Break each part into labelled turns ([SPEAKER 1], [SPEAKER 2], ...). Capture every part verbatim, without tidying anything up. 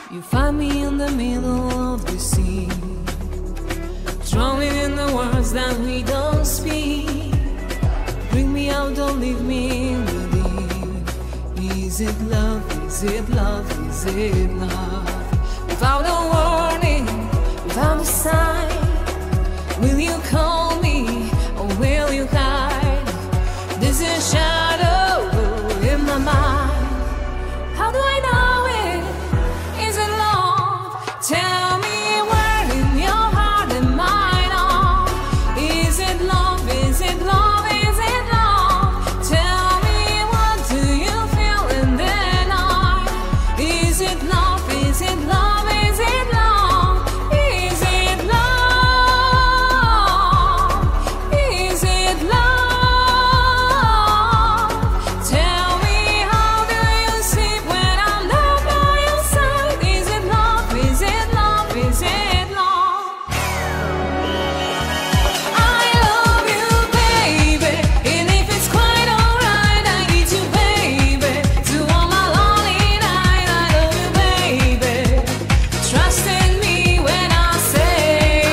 [SPEAKER 1] You find me in the middle of the sea, drowning in the words that we don't speak. Bring me out, don't leave me in the deep. Is it love, is it love, is it love? Without a warning, without a sign, will you call me or will you hide? There's a shadow in my mind. How do I know it? Is it love? Tell me where in your heart and mind are. Is it love? Is it love? Is it love? Tell me, what do you feel in the night? Is it love? Is it love? Is it love? Is it love? Is it love? Tell me, how do you sleep when I'm not by your side? Is it love? Is it love? Is it love? I love you, baby, and if it's quite alright, I need you, baby, to all my lonely night. I love you, baby. Trust in me when I say,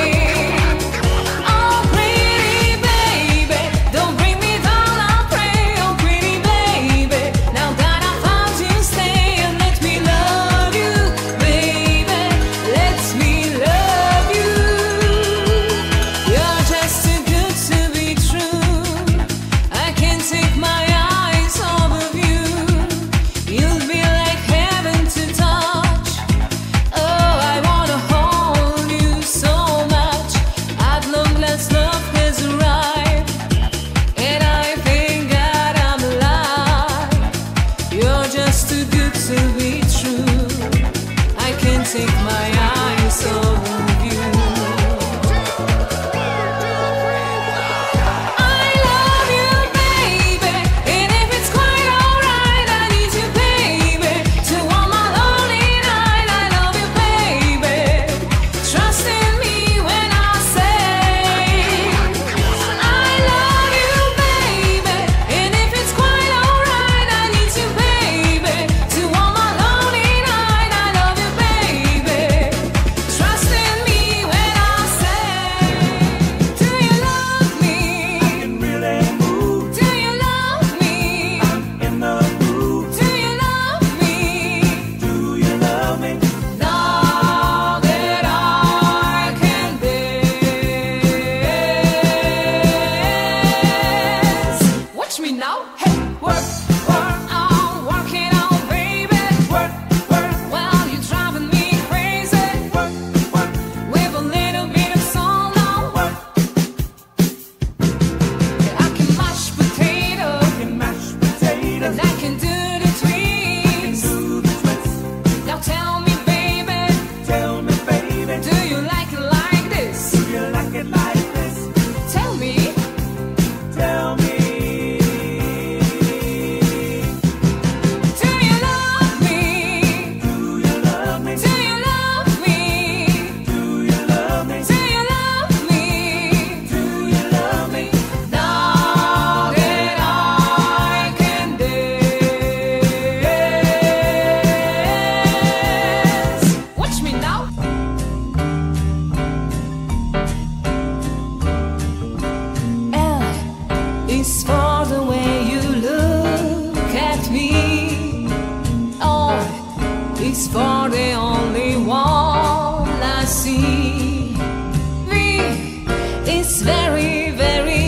[SPEAKER 1] oh pretty baby, don't bring me down, I pray. Oh pretty baby, now that I found you, stay and let me love you, baby. Let me love you. You're just too good to be true. I can't take my eyes off of you. You'll be like heaven to touch. Oh, I wanna hold you so much. At long last, love has arrived, and I thank God I'm alive. You're just too good to be true. I can't take my eyes off of you. I love you, baby, and if it's quite alright, I need you, baby, to all my lonely night. I love you, baby. Trust in me when I say, I love you, baby, and if it's quite alright, I need you, baby, to all my lonely night. I love you, baby. Trust in me when I say, do you love me?
[SPEAKER 2] can really move.
[SPEAKER 1] Do you love me?
[SPEAKER 2] In the mood.
[SPEAKER 1] Do you love me?
[SPEAKER 2] Do you love me?
[SPEAKER 1] Now that I can dance. Watch me now. Hey, work, work on, work it on, baby.
[SPEAKER 2] Work, work,
[SPEAKER 1] Well, you're driving me crazy
[SPEAKER 2] work, work,
[SPEAKER 1] with a little bit of soul now.
[SPEAKER 2] work.
[SPEAKER 1] I can mash potato
[SPEAKER 2] Can mash potatoes.
[SPEAKER 1] and I can do the twist.
[SPEAKER 2] Do the twist.
[SPEAKER 1] Now tell me, baby,
[SPEAKER 2] Tell me, baby.
[SPEAKER 1] do you like it like this?
[SPEAKER 2] Do you like it like this?
[SPEAKER 1] Tell me.
[SPEAKER 2] Tell me.
[SPEAKER 1] Do you love me?
[SPEAKER 2] Do you love me?
[SPEAKER 1] Do you love me?
[SPEAKER 2] Do you love me?
[SPEAKER 1] Do you love me?
[SPEAKER 2] Do you love me?
[SPEAKER 1] Now that I can dance. Watch me now. L is for the way you look at me. O is for the only one I see. V is very, very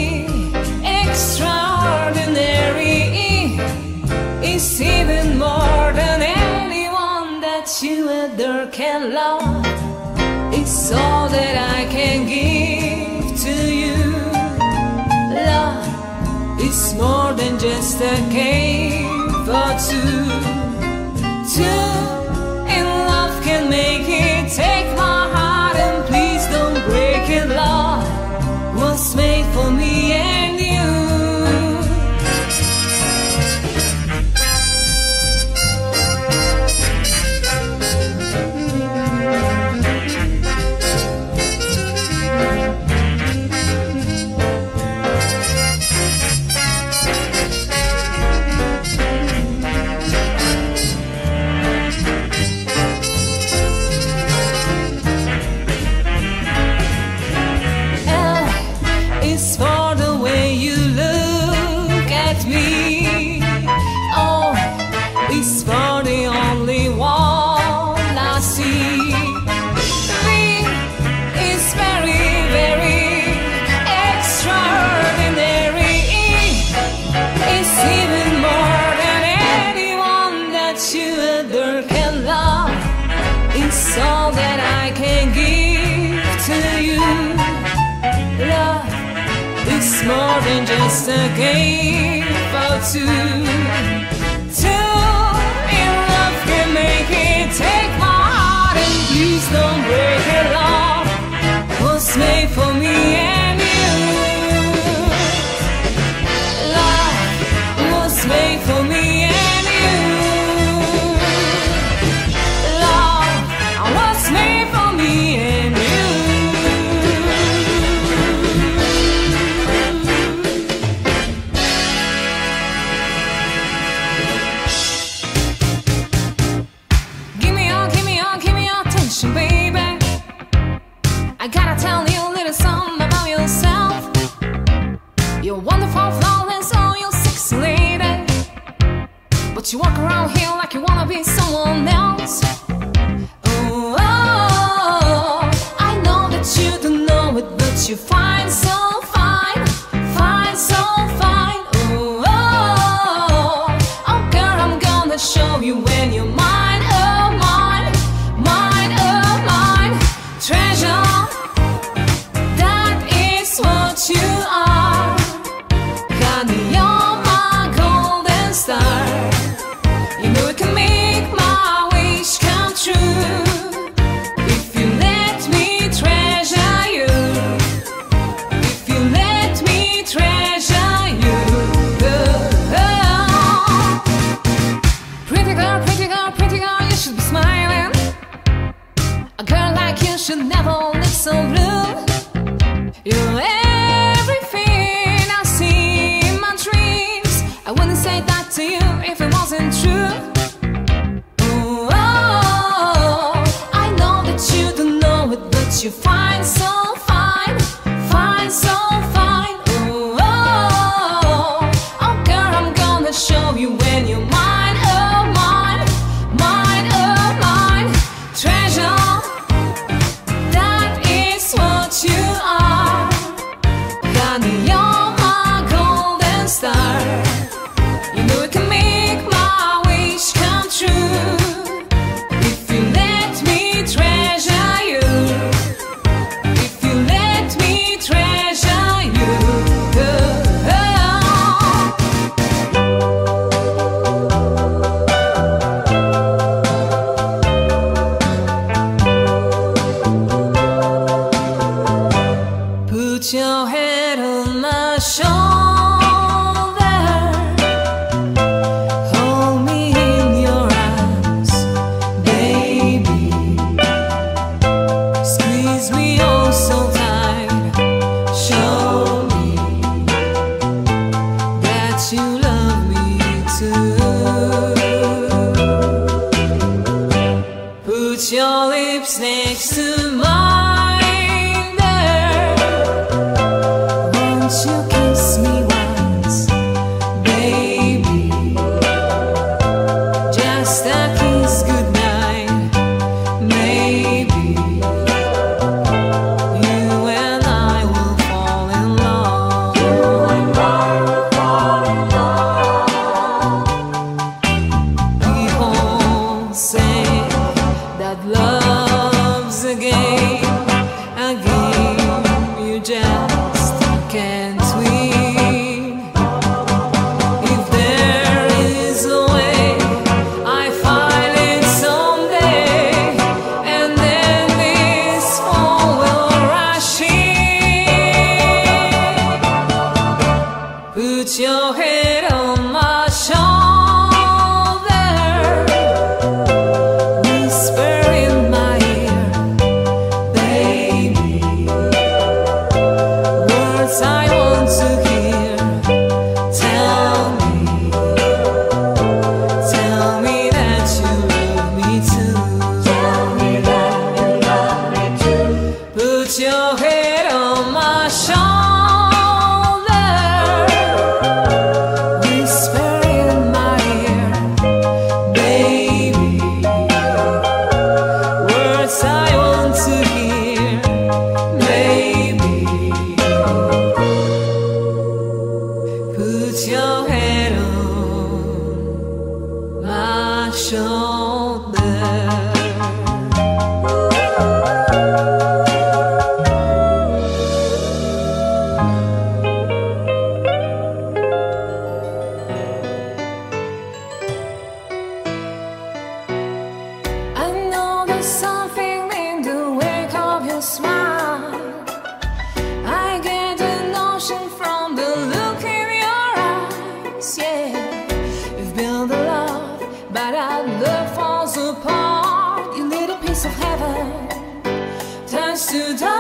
[SPEAKER 1] extraordinary. E is even more than anyone that you ever can love. It's all that I can give to you. Love is more than just a game for two. Two in love can make it. Take my heart and please don't break it. Love was made for me and you. more than just a game for two. Two in love can make it. Take my heart and please don't break it. Love was made for me and you. Love was made for me and you. Love was made for me and you. Baby, I gotta tell you a little something about yourself. You're wonderful, flawless, oh, you're sexy lady. But you walk around here like you wanna be someone else. Oh, oh, I know that you don't know it, but you're fine, so fine, fine, so fine. Oh, oh, oh, girl, I'm gonna show you when you're mine, oh, mine, mine, oh, mine. Treasure, that is what you are. Honey, you're my golden star. You know it can make my wish come true. If you let me treasure you. If you let me treasure you. Oh, oh. Pretty girl, pretty girl, pretty girl, you should be smiling. A girl like you should never look so blue. You're everything I see in my dreams. I wouldn't say that to you if it wasn't true. Oh, oh, I know that you don't know it, but you're fine, so fine, fine, so fine. Oh, oh, oh, girl, I'm gonna show you when you're mine, oh, mine, mine, oh, mine. Treasure, that is what you are. Honey, you're my golden star. You know it can make my wish come true. If you let me treasure you. If you let me treasure you. Oh, put your head on my shoulder. Hold me in your arms, baby. Squeeze me oh so tight. Show me that you love me too. Put your lips next to mine there. Won't you kiss me once, baby? Just a kiss goodnight, maybe. You and I will fall in love. People say that love's a game, a game you just can't win. If there is a way, I find it someday, and then this fall will rush in. Put your head on my shoulder. Whisper in my ear, gates of heaven turns to dark.